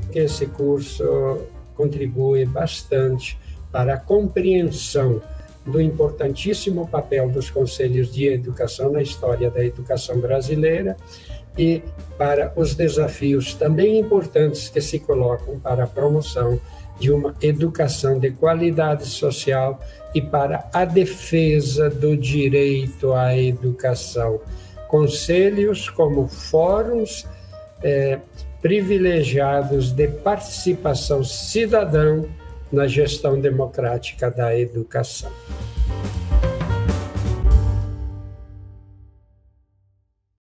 que esse curso contribui bastante para a compreensão do importantíssimo papel dos conselhos de educação na história da educação brasileira e para os desafios também importantes que se colocam para a promoção de uma educação de qualidade social e para a defesa do direito à educação. Conselhos como fóruns privilegiados de participação cidadã na gestão democrática da educação.